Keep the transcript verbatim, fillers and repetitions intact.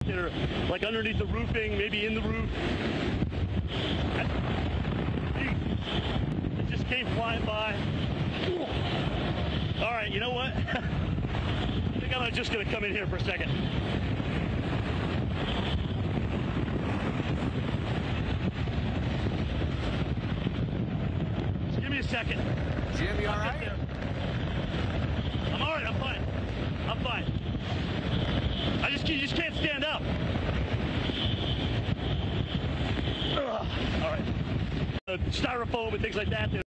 that are like underneath the roofing, maybe in the roof. It just came flying by. All right, you know what? I think I'm just gonna come in here for a second. Just give me a second. Jim, you all I'll right? get there. I'm all right. I'm fine. I'm fine. I just you just can't stand up. Ugh. All right. Uh, styrofoam and things like that.